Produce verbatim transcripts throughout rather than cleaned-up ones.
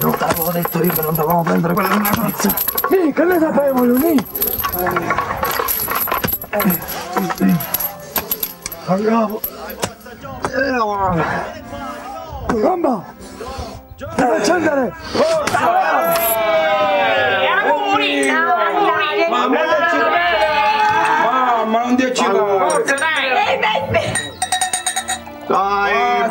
non t'avevo detto io che non dovevamo prendere quella una pizza. Sì, che ne sapevo io, lì. Andiamo. Gamba! Devi accendere! Forza! Auguri! Auguri! Mamma, mamma, non dirci Forza, dai! Ehi, baby! Dai,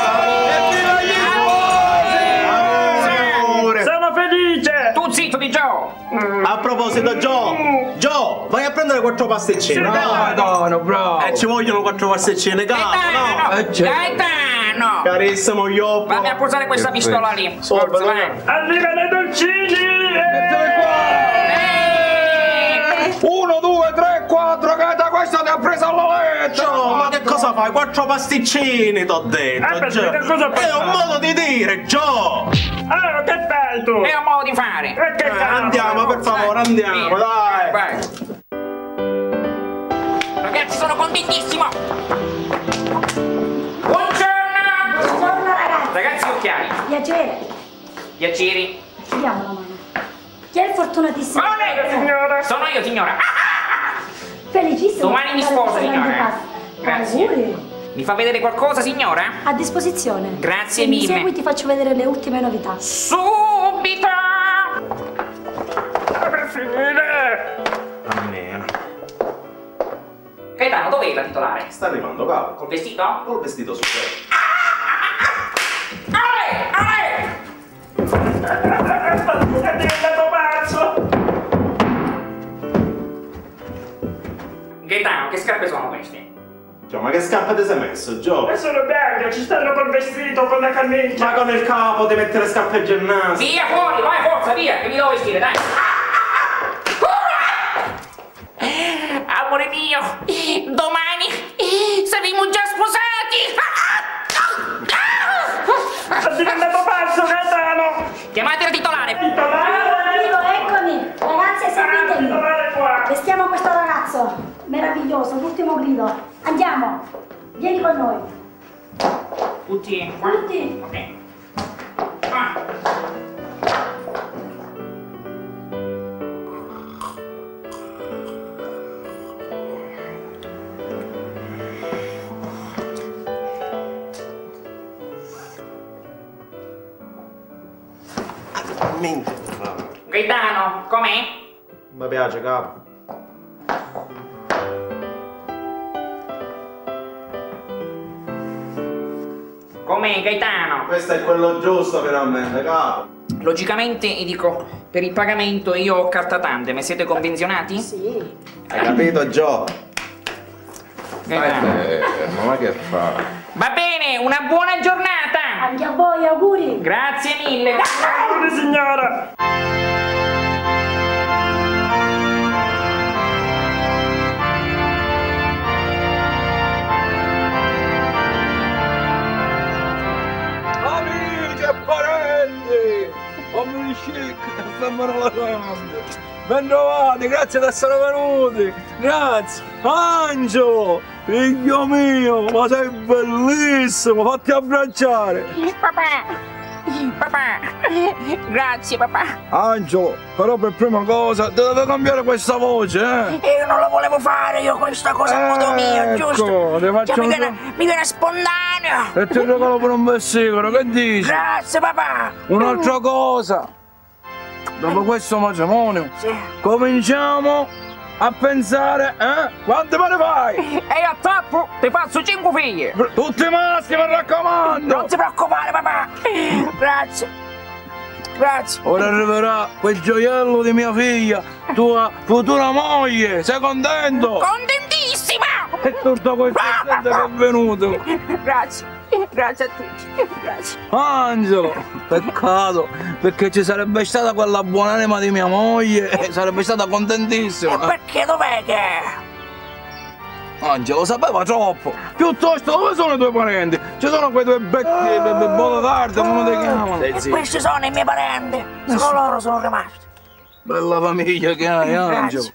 Sono felice! Tu zitto di Joe! A proposito, Joe! Joe, vai a prendere quattro pasticcine! Madonna, bravo! E ci vogliono quattro pasticcine, capo, no? Gaetano! Carissimo, io. Vammi a posare questa pistola lì! Forza, dai! Arrivano i dolcini! Uno, due, tre, quattro, Gaeta, questa ti ha preso alla lettera! Joe, ma che cosa fai? Quattro pasticcini, t'ho detto, Aspetta, Joe. che cosa fai? È un modo di dire, Joe! Ah, che fai tu? È un modo di fare! E che Eh, cazzo? andiamo, per favore, andiamo, dai! Vai! Ragazzi, sono contentissimo! Buongiorno! Buongiorno ragazzi! Ragazzi, occhiali! Piacere! Piaceri! Ci diamo la mano. Chi è il fortunatissimo? Oh, lei, signora! Sono io, signora! Felicissimo! Domani mi sposo, signora! Grazie! Auguri! Mi fa vedere qualcosa, signora? A disposizione. Grazie Se mi mille. segui ti faccio vedere le ultime novità. Subito! Per finire! Almeno. Gaetano, dov'è la titolare? Sta arrivando, capo. Col vestito? Col vestito su te. Ale! Ale! È diventato pazzo! Gaetano, che scarpe sono queste? Joe, ma che scarpe ti sei messo, Joe? E sono bianche, ci stanno col vestito, con la camicia! Ma con il capo ti metti le scarpe ginnastica! Via fuori, vai, forza, via, che mi devo vestire, dai! Amore mio, domani saremo già sposati! È diventato pazzo, Gaetano! Chiamate la titolare! Titolare! Io, eccomi! Ragazzi, seguitemi! Titolare qua! Vestiamo questo ragazzo! Meraviglioso, l'ultimo grido! Andiamo! Vieni con noi! Tutti qua? Tutti! Ok. Ah. Mente. Gaetano, com'è? Mi piace, capo. Com'è, Gaetano? Questo è quello giusto finalmente, capo. Logicamente, e dico, per il pagamento io ho carta tandem, siete convenzionati? Sì! Hai capito, Joe? Gaetano. Eh, ma che fa? Va bene, una buona giornata! Anche a voi, auguri! Grazie mille! Auguri, signora! Amici e parenti! Uomini chic, stiamo lavorando! Ben trovati, grazie di essere venuti! Grazie! Angelo! Figlio mio, ma sei bellissimo! Fatti abbracciare! Papà! Papà! Grazie, papà! Angelo, però per prima cosa ti deve cambiare questa voce, eh? Io non lo volevo fare, io questa cosa a modo mio, giusto? Ecco, ti faccio Cioè, mi, un- viene, mi viene spontaneo! E ti regalo pure un vesticolo, che dici? Grazie, papà! Un'altra cosa! Dopo questo matrimonio, Sì. cominciamo a pensare, eh? Quante me ne fai? E a tappo ti faccio cinque figlie! Tutti maschi, mi raccomando! Non ti preoccupare, papà! Grazie! Grazie! Ora arriverà quel gioiello di mia figlia, tua futura moglie, sei contento? Contentissima! E tutto questo gente che è venuto. Grazie! Grazie a tutti! Grazie! Angelo, peccato, perché ci sarebbe stata quella buonanima di mia moglie e sarebbe stata contentissima. Perché dov'è che è? Angelo sapeva troppo. Piuttosto, dove sono i tuoi parenti? Ci sono quei due becchi di bolla tarda, come ti chiamano? E questi sono i miei parenti! Solo loro sono rimasti! Bella famiglia che hai, Angelo. Grazie!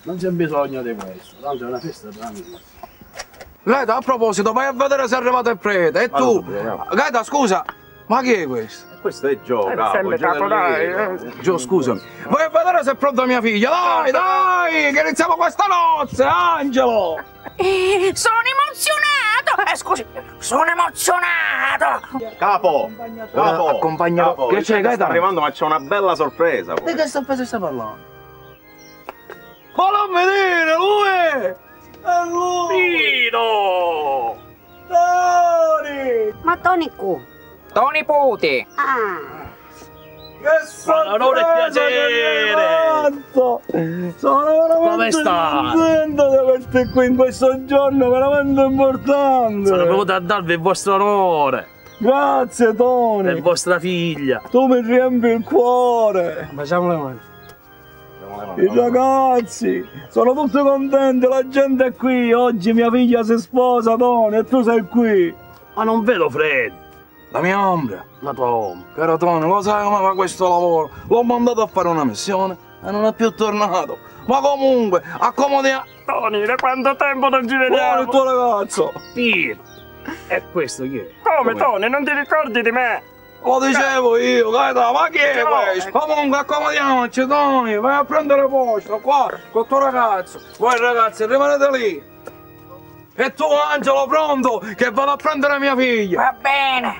Non c'è bisogno di questo, tanto è una festa tra amici. Gaeta, a proposito, vai a vedere se è arrivato il prete. E tu? Vado, Gaeta, scusa, ma chi è questo? Questo è Gio, Eh, capo. sempre Gio capo, del dai, Lido. eh. Gio, scusami. Vai a vedere se è pronta mia figlia. Dai, dai, che iniziamo questa nozze, Angelo. Eh, sono emozionato! Eh, scusi, sono emozionato! Capo, capo, accompagnalo. capo, Che il c'è, prete Gaeta? sta arrivando, ma c'è una bella sorpresa. Di che sorpresa stai parlando? Ma non vedere, lui! È lui! Pino! Toni! Ma Tony Q. Tony Puti! Ah. Che onore e piacere! Sono veramente Come stai? contento di averti qui in questo giorno veramente importante! Sono venuto a darvi il vostro onore Grazie e Tony! vostra figlia. Tu mi riempi il cuore! Facciamo le mani. I ragazzi sono tutti contenti, la gente è qui, oggi mia figlia si sposa Tony e tu sei qui! Ma non vedo Fred. La mia ombra! La tua ombra. Caro Tony, lo sai come fa questo lavoro? L'ho mandato a fare una missione e non è più tornato. Ma comunque, accomodiamo. Tony, da quanto tempo non ci Buono il vediamo? tuo ragazzo! Pino. E questo chi è? Come, Tony, non ti ricordi di me? Lo dicevo io, Gaeta, ma chi è No. questo? Comunque, accomodiamoci, Tony, vai a prendere posto qua col tuo ragazzo. Voi ragazzi, rimanete lì. E tu, Angelo, pronto? Che vado a prendere mia figlia. Va bene!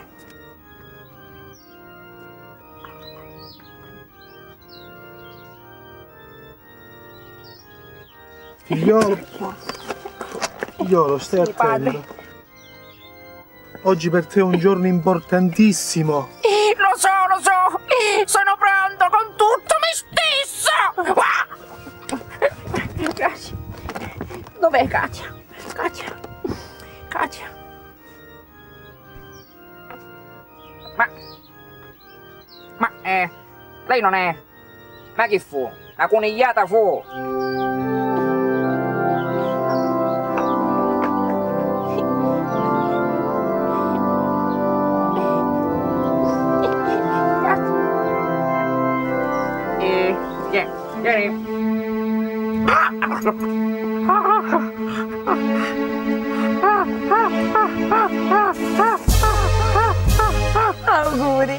Figliolo, figliolo, stai attento. Oggi per te è un giorno importantissimo. Eh, lo so, lo so! Eh, sono pronto con tutto me stesso! Ah! Grazie. Dov'è Katia? Katia? Katia? Ma... Ma, eh... Lei non è... Ma che fu? La conigliata fu! Eh, vieni, vieni. Auguri.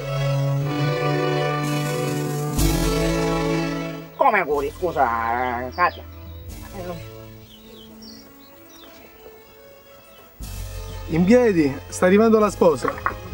Come auguri, scusa, eh, Katia? In piedi, sta arrivando la sposa.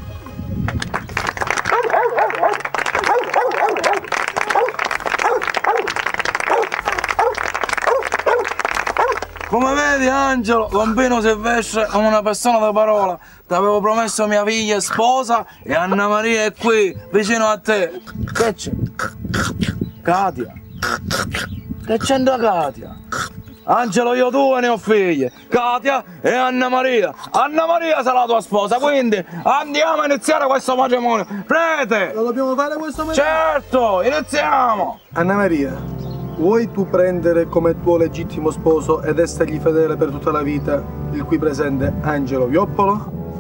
Come vedi, Angelo, Lombino Silvestre è una persona di parola. Ti avevo promesso mia figlia è sposa e Anna Maria è qui, vicino a te. Che c'è? Katia? Che c'entra Katia? Angelo, io tu ne ho figlie, Katia e Anna Maria. Anna Maria sarà la tua sposa, quindi andiamo a iniziare questo matrimonio. Prete! Lo dobbiamo fare questo matrimonio? Certo, iniziamo! Anna Maria, vuoi tu prendere come tuo legittimo sposo ed essergli fedele per tutta la vita il qui presente Angelo Vioppolo?